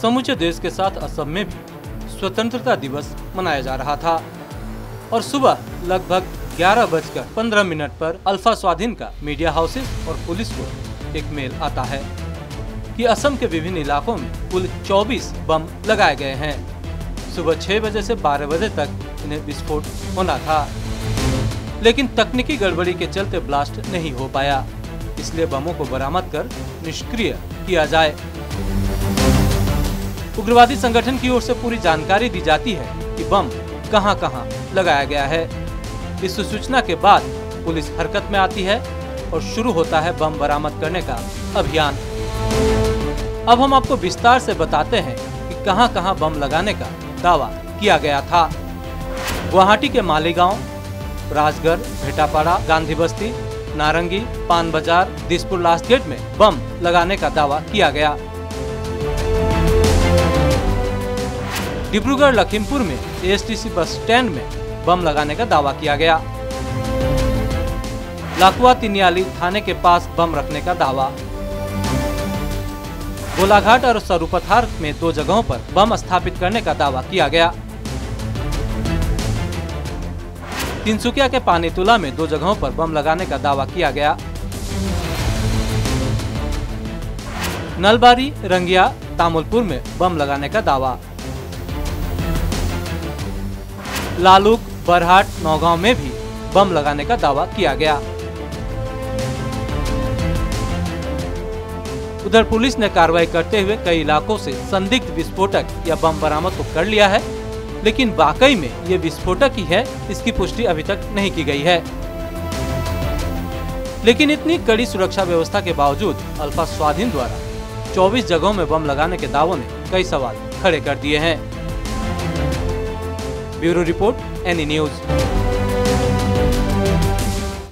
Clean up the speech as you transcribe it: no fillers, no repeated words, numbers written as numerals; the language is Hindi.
समूचे देश के साथ असम में भी स्वतंत्रता दिवस मनाया जा रहा था और सुबह लगभग 11:15 पर अल्फा स्वाधीन का मीडिया हाउसेस और पुलिस को एक मेल आता है कि असम के विभिन्न इलाकों में कुल 24 बम लगाए गए हैं। सुबह 6 बजे से 12 बजे तक इन्हें विस्फोट होना था, लेकिन तकनीकी गड़बड़ी के चलते ब्लास्ट नहीं हो पाया, इसलिए बमों को बरामद कर निष्क्रिय किया जाए। उग्रवादी संगठन की ओर से पूरी जानकारी दी जाती है कि बम कहां-कहां लगाया गया है। इस सूचना के बाद पुलिस हरकत में आती है और शुरू होता है बम बरामद करने का अभियान। अब हम आपको विस्तार से बताते हैं कि कहां-कहां बम लगाने का दावा किया गया था। गुवाहाटी के मालीगांव, राजगढ़, भेटापाड़ा, गांधी बस्ती, नारंगी, पान बाजार, दिसपुर लास्ट गेट में बम लगाने का दावा किया गया। डिब्रूगढ़ लखीमपुर में एएसटीसी बस स्टैंड में बम लगाने का दावा किया गया। लाकुआ तिनियाली थाने के पास बम रखने का दावा। गोलाघाट और सरूपथार में 2 जगहों पर बम स्थापित करने का दावा किया गया। तिनसुकिया के पानीतुला में 2 जगहों पर बम लगाने का दावा किया गया। नलबारी, रंगिया, तामुलपुर में बम लगाने का दावा। लालूक, बरहाट, नौगांव में भी बम लगाने का दावा किया गया। उधर पुलिस ने कार्रवाई करते हुए कई इलाकों से संदिग्ध विस्फोटक या बम बरामद तो कर लिया है, लेकिन वाकई में ये विस्फोटक ही है, इसकी पुष्टि अभी तक नहीं की गई है। लेकिन इतनी कड़ी सुरक्षा व्यवस्था के बावजूद अल्फा स्वाधीन द्वारा 24 जगहों में बम लगाने के दावों ने कई सवाल खड़े कर दिए हैं। Bureau report, any news.